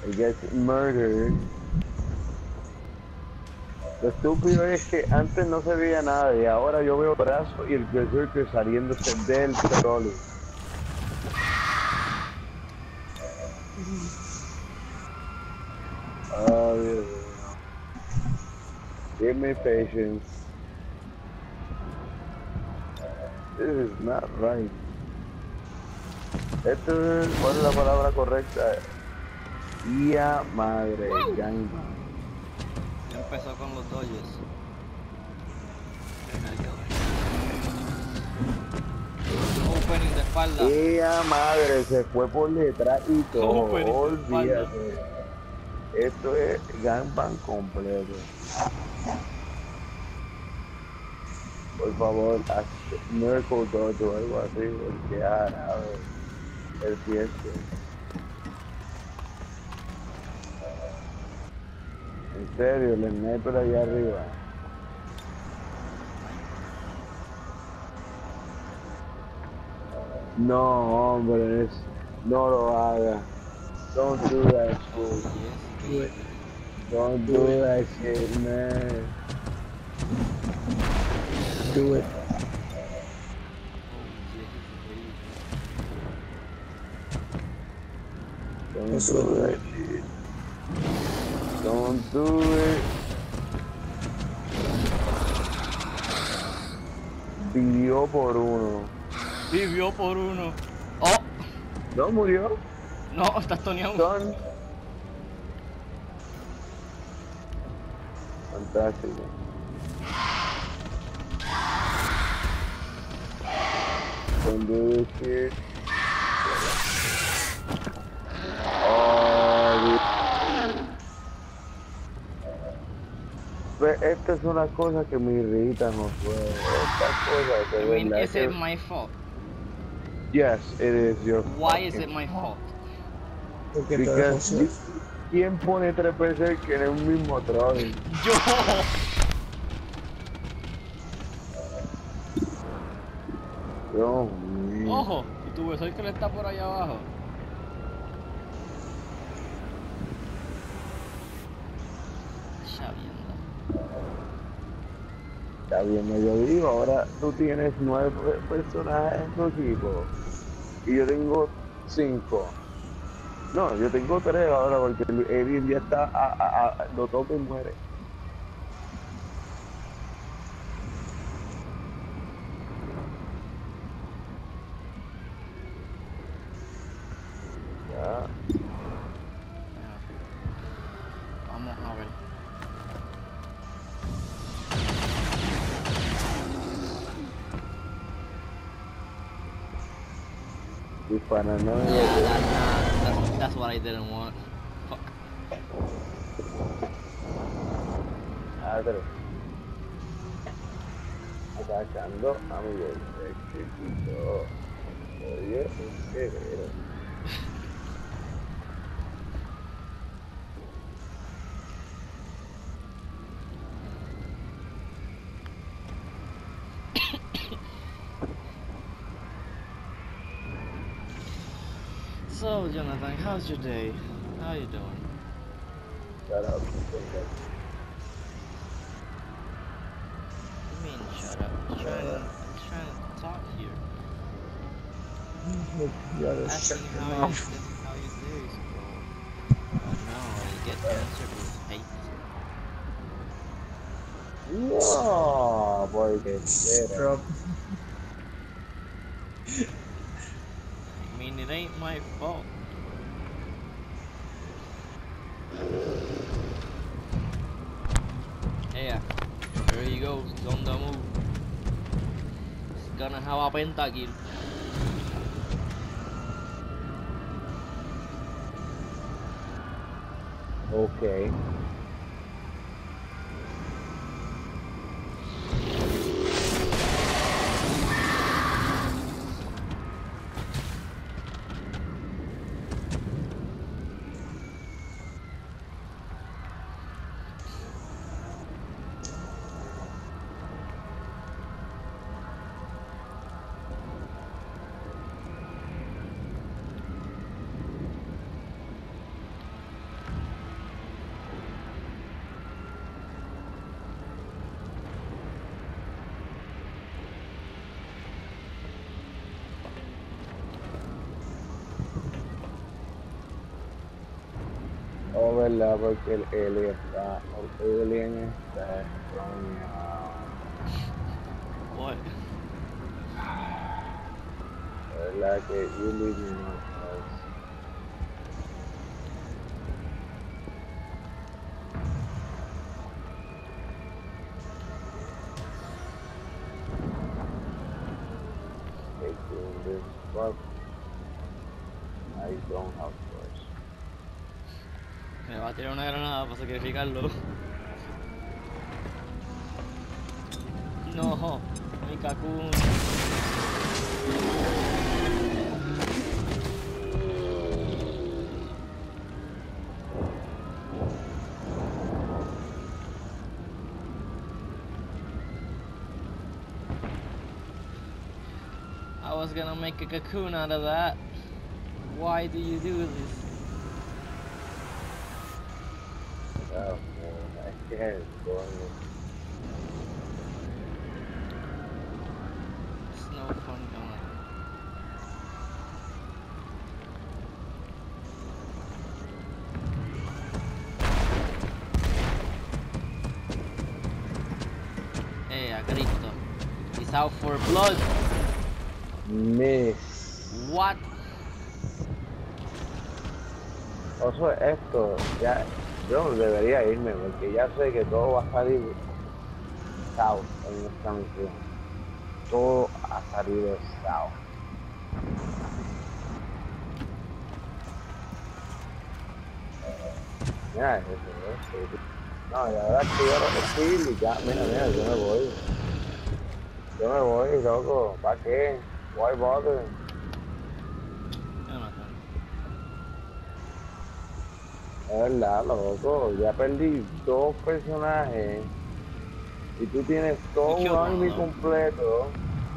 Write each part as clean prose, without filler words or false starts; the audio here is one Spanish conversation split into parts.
He gets murdered. Lo estúpido es que antes no se veía nada y ahora yo veo brazos y el Berserker saliéndose del trolley. Oh, Dios mío. Give me patience. This is not right. Esto es, ¿cuál es la palabra correcta? Tía madre, gangbang. Ya empezó con los Dodgers. Opening de espalda. Tía madre, se fue por detrás y todo. Opening de espalda. Olvídate. Esto es gangbang completo. Por favor, haz Miracle Dodge o algo así, porque árabe. El fiesta. En serio, el sniper allá arriba. No, hombre, no lo haga. Don't do that Oh, shit. yes, Do it. baby. Don't Do do it. that shit, man. Do it. Don't That's do what that shit. Don't do it. Vivió por uno. Vivió por uno. Oh, ¿No murió? no, estás toneado. Son. Fantástico. Don't do this shit. Oh, esta es una cosa que me irrita, Josué. Estas cosas de I mean, verdad is que... it my fault? Yes, it is your Why is fucking it my fault? Porque te dejó Because ser. ¿quién pone tres veces que en un mismo troll? Yo. Dios mío. Ojo, y tu beso que le está por allá abajo. Chavienda. Está bien, yo digo, ahora tú tienes 9 personajes en tu equipo y yo tengo 5. No, yo tengo 3 ahora porque el Evil ya está, lo toca y muere. Ya. Vamos a ver. Y paranoia. Yeah, that's what I didn't want. Fuck. Madre. Atacando a mi chiquito. Oye, un guerrero. So, Jonathan, how's your day? How you doing? Shut up. What do you mean, shut up? I'm trying to talk here. You gotta shut Asking your how mouth. your day is going. Oh no, you get answered with hate. No, porque Drop. I mean, it ain't my fault. Yeah, there you go, he's on the move. He's gonna have a pentakill. Okay. No, ¿verdad? Porque el alien está extrañado. What? ¿Verdad que you leave me no choice? Taking this fuck, I don't have choice. Me va a tirar una granada para sacrificarlo. No, mi Kakun. I was gonna make a cocoon out of that. Why do you do this? Oh, man, I can't go on. It's no fun going. Hey, a Cristo. He's out for blood. Miss. What? Oso, esto, ya, yo debería irme porque ya sé que todo va a salir south en esta misión. Todo ha salido south. Mira eso, eso. No, y ahora que yo no y ya, mira, yo me voy. Yo me voy, loco. ¿Para qué? Why bother? Jonathan. Es verdad, loco. Ya perdí 2 personajes. Y tú tienes todo un army completo.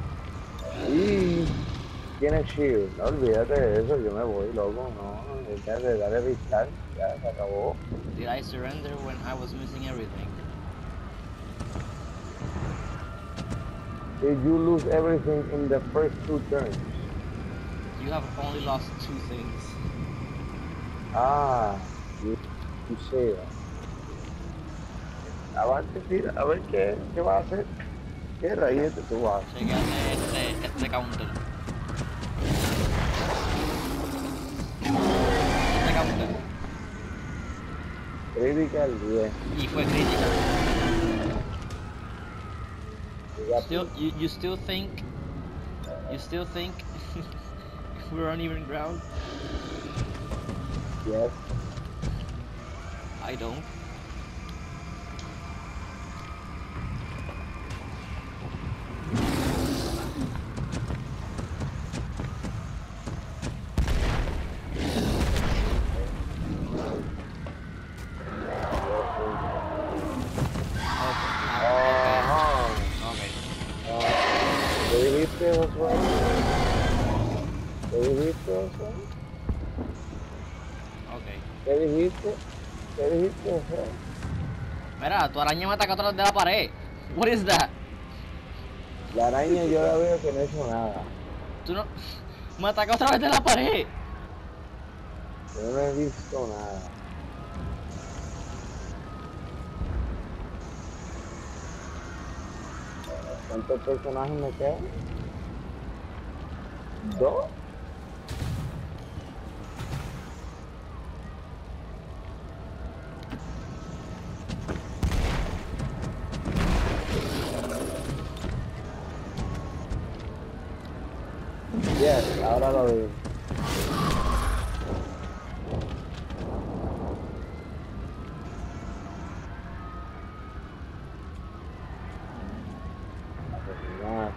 Y tienes shield. No olvídate de eso, yo me voy, loco. No, olvídate, dale restart. Ya se acabó. Did I surrender when I was missing everything? Did you lose everything in the first 2 turns? You have only lost 2 things. Ah, you say that. Avante, tira, a ver qué va a hacer. ¿Qué raíz tú vas a hacer? Chequeate este counter. Este counter. Critical 10. Y fue crítica. Still, You still think we're on even ground? yes. I don't. ¿Qué dijiste, Josué? ¿Qué dijiste, Josué? Okay. ¿Qué dijiste? ¿Qué dijiste, Josué? Mira, tu araña me ataca atrás de la pared. What is that? La araña yo la veo que no hizo nada. Tú no... Me ataca otra vez de la pared. Yo no he visto nada. ¿Cuántos personajes me quedan? 2. Yes, ahora lo vi. Asesinar.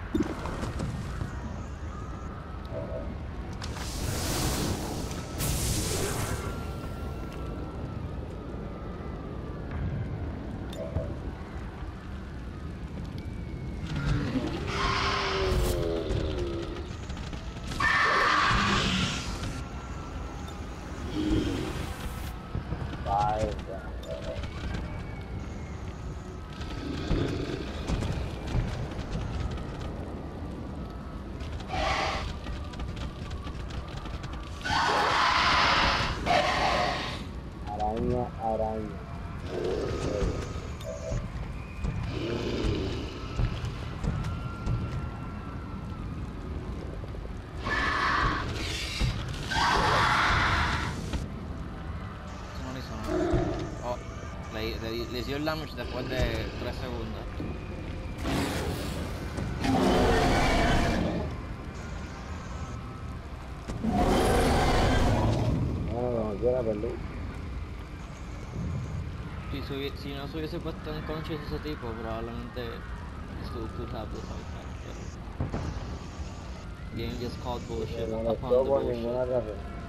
Araña daño. Eso no le hizo nada. Oh, le dio el damage después de 3 segundos. No, yo la perdí. Si no se hubiese puesto en conscious ese tipo, probablemente still could have the fight back. Game just called bullshit No upon the por bullshit. ninguna razón.